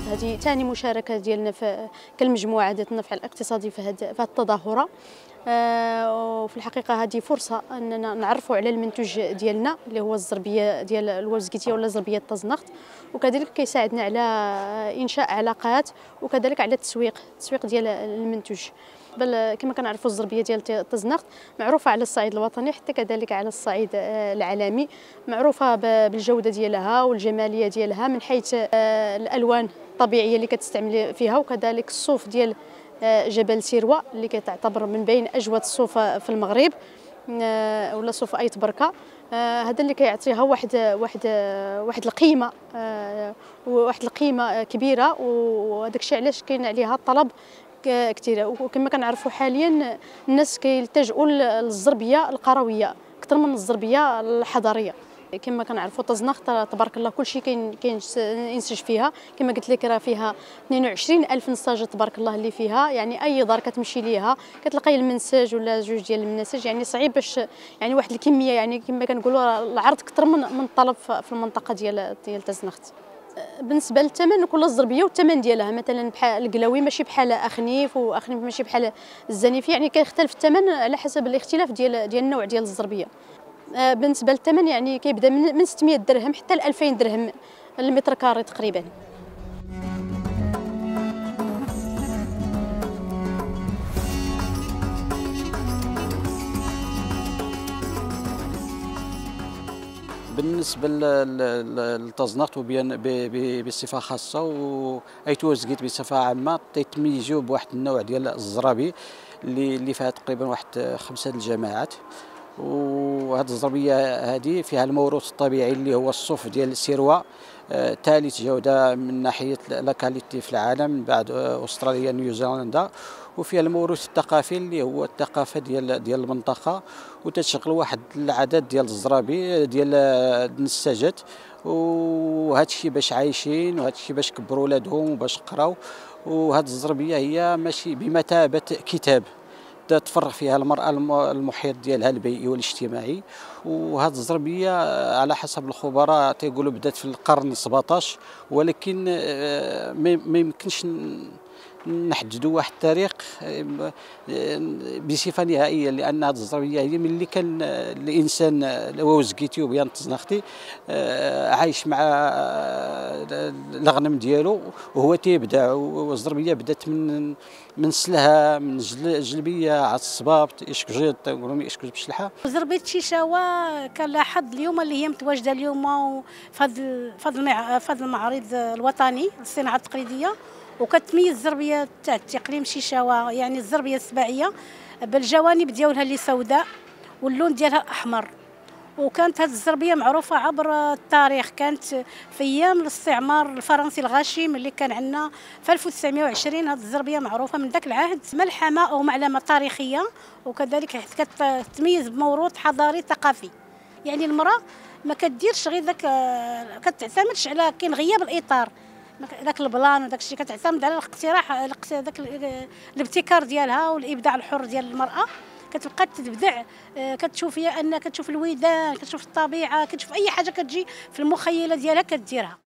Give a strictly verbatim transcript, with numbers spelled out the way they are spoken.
هذه ثاني مشاركه ديالنا في كالمجموعه ذات النفع الاقتصادي في هذه التظاهره. آه وفي الحقيقه هذه فرصه اننا نعرفوا على المنتوج ديالنا اللي هو الزربيه ديال الوزكيتيه ولا زربيه تزنخت، وكذلك كيساعدنا على انشاء علاقات وكذلك على التسويق التسويق ديال المنتوج. بل كما كنعرفوا الزربيه ديال تزنخت معروفه على الصعيد الوطني حتى كذلك على الصعيد العالمي، معروفه بالجوده ديالها والجماليه ديالها من حيث الالوان الطبيعيه اللي كتستعمل فيها، وكذلك الصوف ديال جبل سيروه اللي كتعتبر من بين اجود الصوف في المغرب ولا صوف ايت بركه. هذا اللي كيعطيها واحد واحد واحد القيمه واحد القيمه كبيره، وهذاك الشيء علاش كاين عليها الطلب كثيره. وكما كنعرفوا حاليا الناس كيلتجؤوا للزربيه القرويه اكثر من الزربيه الحضريه. كما كنعرفوا تزنخت تبارك الله كلشي كاين كاين ينسج فيها، كما قلت لك راه فيها اثنين وعشرين ألف نساجه تبارك الله اللي فيها، يعني اي دار كتمشي ليها كتلقاي المنسج ولا جوج ديال المناسج، يعني صعيب باش يعني واحد الكميه، يعني كما كنقولوا العرض اكثر من من الطلب في المنطقه ديال ديال تزنخت. بالنسبه للثمن كل الزربيه والثمن ديالها مثلا بحال القلاوي ماشي بحال اخنيف، واخنيف ماشي بحال الزنيفي، يعني كيختلف الثمن على حسب الاختلاف ديال ديال النوع ديال الزربيه. بالنسبه للثمن يعني كيبدا من ستمائة درهم حتى ل ألفين درهم المتر كاري تقريبا. بالنسبه للتزنخت بصفه خاصه وايتوزكيت بصفه عامه تيتميزوا بواحد النوع ديال الزرابي اللي اللي فيها تقريبا واحد خمسه الجماعات. وهذه الزربيه هذه فيها الموروث الطبيعي اللي هو الصوف ديال سيروه، ثالث جوده من ناحيه لاكاليتي في العالم بعد استراليا نيوزيلندا، وفيها الموروث الثقافي اللي هو الثقافه ديال ديال المنطقه، وتشغل واحد العدد ديال الزرابي ديال النساجات، وهذا الشيء باش عايشين وهذا الشيء باش كبروا ولادهم وباش قراو. وهذه الزربيه هي ماشي بمثابه كتاب تفرغ فيها المرأة المحيط ديالها البيئي والاجتماعي. وهذه الزربية على حسب الخبراء تيقولوا بدات في القرن السبعطاش، ولكن ما يمكنش نحددوا واحد التاريخ بصفه نهائيه، لان هذه الزربيه هي ملي كان الانسان الوزكيتي وبيان تزنختي عايش مع الغنم ديالو وهو تيبدع. والزربيه بدات من من سلها من جلبيه على الصباب اشكجيط تنقولوا مي اشكج بشلحه. زربيه شيشاوه كان لها حظ اليوم اللي هي متواجده اليوم في هذا في هذا المعرض الوطني للصناعه التقليديه، وكتميز الزربيه تاع التقليم شيشاوه يعني الزربيه السباعيه بالجوانب ديالها اللي سوداء واللون ديالها احمر. وكانت هذه الزربيه معروفه عبر التاريخ، كانت في ايام الاستعمار الفرنسي الغاشم اللي كان عندنا في ألف وتسعمائة وعشرين. هذه الزربيه معروفه من ذاك العهد ملحمه او معلمه تاريخيه، وكذلك كتميز بموروث حضاري ثقافي. يعني المراه ما كديرش غير ذاك، كتعتمدش على كاين غياب الاطار ذاك البلان وداك الشيء، كتعتمد على الاقتراح ذاك الابتكار ديالها والابداع الحر ديال المراه. كتبقى تبدع، كتشوف هي ان كتشوف الودان، كتشوف الطبيعه، كتشوف اي حاجه كتجي في المخيله ديالها كديرها.